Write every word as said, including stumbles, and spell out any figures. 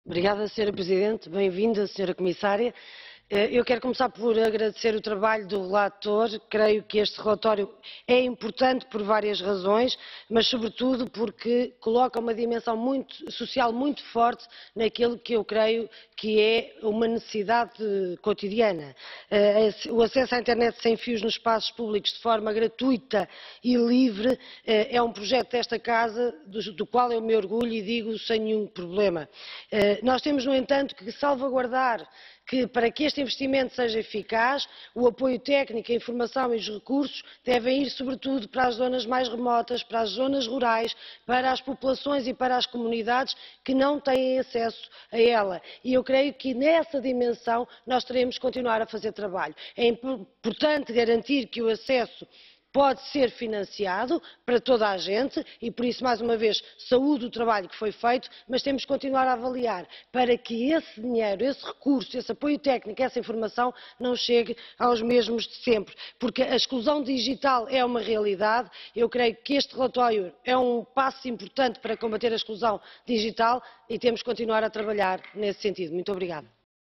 Obrigada, senhora Presidente. Bem-vinda, senhora Comissária. Eu quero começar por agradecer o trabalho do relator. Creio que este relatório é importante por várias razões, mas sobretudo porque coloca uma dimensão muito, social muito forte naquilo que eu creio que é uma necessidade cotidiana. O acesso à internet sem fios nos espaços públicos de forma gratuita e livre é um projeto desta Casa do, do qual eu me orgulho e digo sem nenhum problema. Nós temos, no entanto, que salvaguardar que, para que este investimento seja eficaz, o apoio técnico, a informação e os recursos devem ir, sobretudo, para as zonas mais remotas, para as zonas rurais, para as populações e para as comunidades que não têm acesso a ela. E eu creio que, nessa dimensão, nós teremos que continuar a fazer trabalho. É importante garantir que o acesso pode ser financiado para toda a gente e, por isso, mais uma vez, saúdo o trabalho que foi feito, mas temos que continuar a avaliar para que esse dinheiro, esse recurso, esse apoio técnico, essa informação não chegue aos mesmos de sempre, porque a exclusão digital é uma realidade. Eu creio que este relatório é um passo importante para combater a exclusão digital e temos que continuar a trabalhar nesse sentido. Muito obrigada.